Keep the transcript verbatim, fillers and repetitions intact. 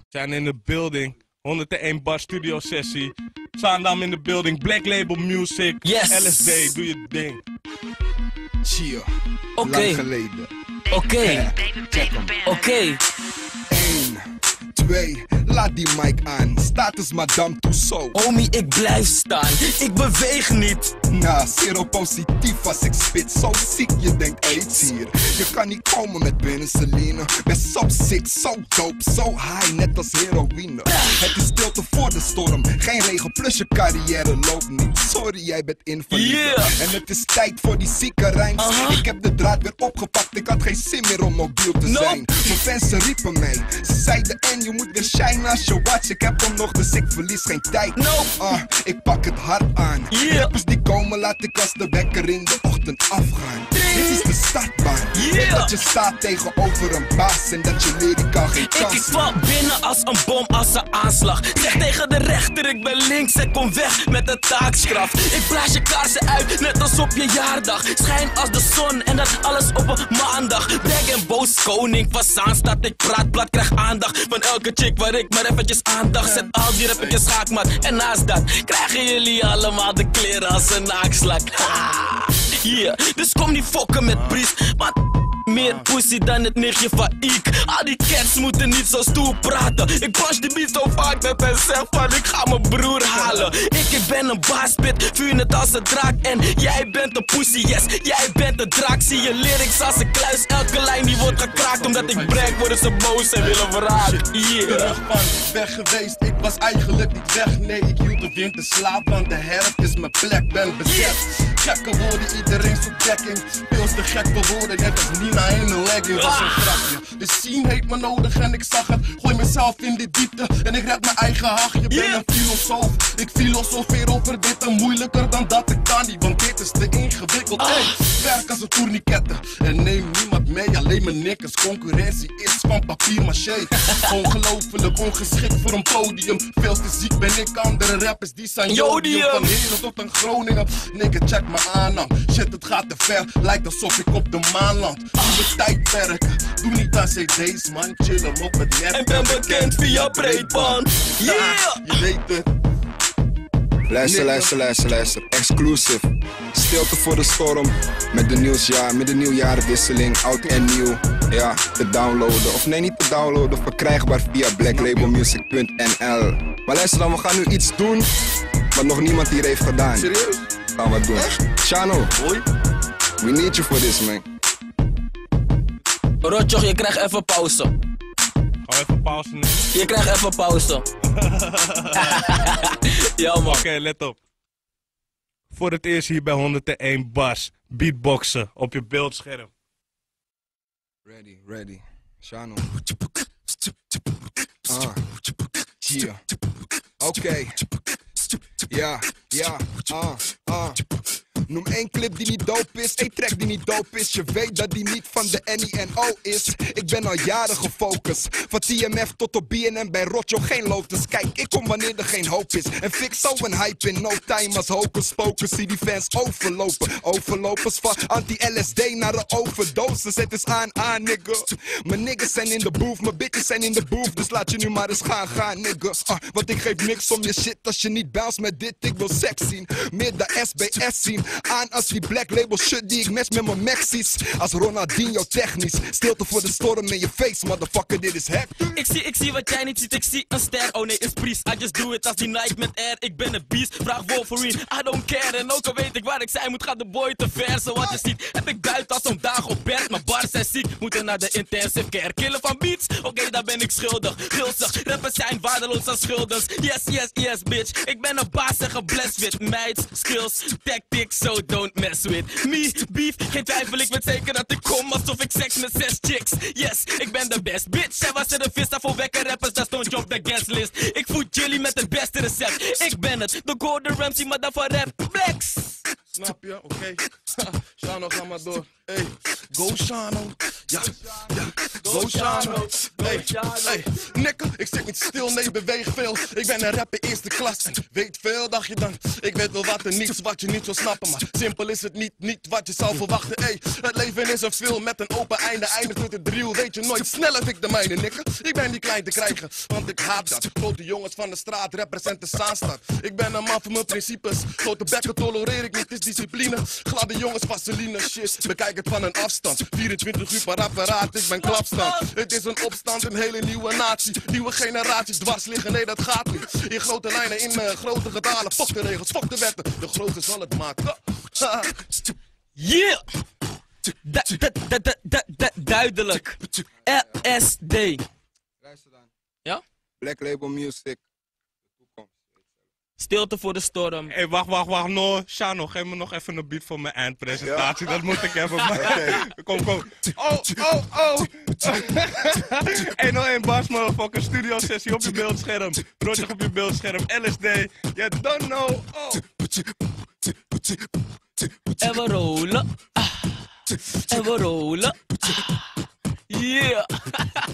Zijn in de building. honderdéén bar studio sessie. Zaandam in de building. Black Label Music. Yes. L S D, doe je ding. Cheer. Oké. Lang geleden. Oké. Check hem. Oké. één, twee, laat die mic aan. Status Madame Tussauds. Homie, ik blijf staan. Ik beweeg niet. Nah, zero positief als ik spit. Zo ziek, je denkt aids hier. Je kan niet komen met penicilline. Ben zo sick, zo dope, zo high, net als heroïne. Het is stilte voor de storm. Geen regen plus je carrière loopt niet. Sorry, jij bent invalide. Yeah. En het is tijd voor die zieke rijms. Uh-huh. Ik heb de draad weer opgepakt. Ik had geen zin meer om mobiel te Nope. zijn. Mijn fans ze riepen mij. Ze zeiden en je moet weer shine als je watch. Ik heb hem nog, dus ik verlies geen tijd. Nope. Ah, ik pak het hard aan. Yeah. Rappers die komen, laat ik als de wekker in de ochtend afgaan. Dit is de startbaan. Yeah. Weet dat je staat tegenover een baas en dat je lyrica geen Ik, kans ik val binnen als een bom, als een aanslag. Zeg tegen de rechter, ik ben links en kom weg met de taakstraf. Ik blaas je kaarsen uit, net als op je jaardag. Schijn als de zon en dat alles op een maandag. Brek en boos koning van Zaanstad. Ik praat plat, krijg aandacht van elke chick waar ik maar eventjes aandacht. Zet al die rappetjes schaakmat. En naast dat krijgen jullie allemaal de kleren als een naakslak. Yeah, dus kom niet fokken met Bries. Maar meer pussy dan het nichtje van Ik. Al die cats moeten niet zo stoer praten. Ik punch die beat zo vaak dat hij zegt van ik ga mijn broer halen. Ik, ik ben een baaspit, vuur het als een draak. En jij bent een pussy, yes, jij bent een draak. Zie je lyrics als een kluis, elke lijn die wordt gekraakt. Omdat ik break worden ze boos en willen verraden. Yeah. Terug van weg geweest, ik was eigenlijk niet weg. Nee, ik hield de winter slaap, want de herfst is mijn plek, ben bezet. Gekke woorden, iedereen zoekt dekking. Pils te gek voor woorden, net als Nina in een legging. Was een grapje. De scene heeft me nodig en ik zag het. Gooi mezelf in de diepte en ik red mijn eigen hach. Je bent Yeah. een filosoof, ik filosofeer over dit en moeilijker dan dat ik kan niet. Want dit is te ingewikkeld. Hey, werk als een tourniquette en neem niemand mee, alleen mijn nikkers. Concurrentie is van papier maché. Ongelooflijk ongeschikt voor een podium. Veel te ziek ben ik, andere rappers die zijn jodium. Van Heren tot aan Groningen, nigga check me aan dan. Shit het gaat te ver, lijkt alsof ik op de maan land. Nieuwe tijdperken, doe niet aan cd's man. Chillen op het net. En ben bekend via breedband. Yeah! Je weet het. Luister, luister, luister, luister. Exclusive. Stilte voor de storm. Met de nieuwsjaar, met de nieuwjaarwisseling. Oud en nieuw. Ja, te downloaden. Of nee, niet te downloaden. Verkrijgbaar via black label music punt n l. Maar luister dan, we gaan nu iets doen wat nog niemand hier heeft gedaan. Serieus? Gaan we doen. Shano, Hoi. we need you for this, man. Rotjoch, je krijgt even pauze. Ga even pauze nemen. Je krijgt even pauze. Ja man. Oké, let op. Voor het eerst hier bij honderdéén bars. Beatboxen op je beeldscherm. Ready, ready. Shano. Ah. Yeah. Oké. Ja, ja, ah, ah. Noem één clip die niet dope is, één track die niet dope is. Je weet dat die niet van de N I N O is. Ik ben al jaren gefocust. Van T M F tot op B N M bij Rotjo geen lotus. Kijk, ik kom wanneer er geen hoop is. En fix zo een hype in no time als hocus pocus. Zie die fans overlopen. Overlopers van anti-L S D naar de overdosis. Het is aan, aan, nigga. Mijn niggas zijn in de booth, mijn bitches zijn in de booth. Dus laat je nu maar eens gaan, gaan, nigga. Ah, want ik geef niks om je shit als je niet bounce met dit. Ik wil seks zien, meer dan S B S zien. Aan als die black label shit die ik match met mijn Mexi's. Als Ronaldinho technisch. Stilte voor de storm in je face, motherfucker, dit is Hector. Ik zie, ik zie wat jij niet ziet, ik zie een ster. Oh nee, is Priest, I just do it als die Nike met air. Ik ben een beast, vraag Wolverine, I don't care. En ook al weet ik waar ik zijn moet, gaat de boy te ver. Zoals je ziet, heb ik buiten als een dag op bed. Mijn bars zijn ziek, moeten naar de intensive care. Killen van beats, oké, okay, daar ben ik schuldig. Gulzig, rappers zijn waardeloos als schulders. Yes, yes, yes, bitch. Ik ben een baas en geblest with meids, skills, tactics, so don't mess with me. Beef, geen twijfel, ik weet zeker dat ik kom alsof ik seks met zes chicks. Yes, ik ben de best, bitch. Zij was er de vis, daarvoor wekken rappers, dat stond je op de guest list. Ik voed jullie met het beste recept. Ik ben het, de Gordon Ramsay, maar dan van rap flex. Snap je? Oké. Okay. Shano, ga maar door. Hey, go Shano. Ja, ja, go Shano. Hey, hey, nikken, ik zit niet stil, nee, beweeg veel. Ik ben een rapper eerste klas en weet veel, dacht je dan. Ik weet wel wat en niets wat je niet zou snappen, maar simpel is het niet, niet wat je zou verwachten. Hey, het leven is een film met een open einde, eindigt met een driel. Weet je nooit, sneller ik de mijne, nikken. Ik ben niet klein te krijgen, want ik haat dat. Grote jongens van de straat, representen Zaanstad. Ik ben een man van mijn principes. Grote bekken tolereer ik niet, het is discipline. Gladde jongens, vaseline, shit. Bekijk het van een afstand. vierentwintig uur per apparaat, ik ben klapstand. Het is een opstand, een hele nieuwe natie. Nieuwe generaties dwars liggen, nee dat gaat niet. In grote lijnen, in uh, grote getalen. Fok de regels, fok de wetten. De grote zal het maken. Yeah! Du- du- du- du- du- du- Duidelijk. L S D. Luister dan. Ja? Black Label Music. Stilte voor de storm. Hé, hey, wacht, wacht, wacht. No, Shano, geef me nog even een beat voor mijn eindpresentatie. Dat moet ik hebben. Kom, kom. Oh, oh, oh. honderdéén bars, motherfucker. Studio sessie op je beeldscherm. Project op je beeldscherm. L S D. You don't know. Oh. En we rollen. Ah. En we rollen. Ah. Yeah.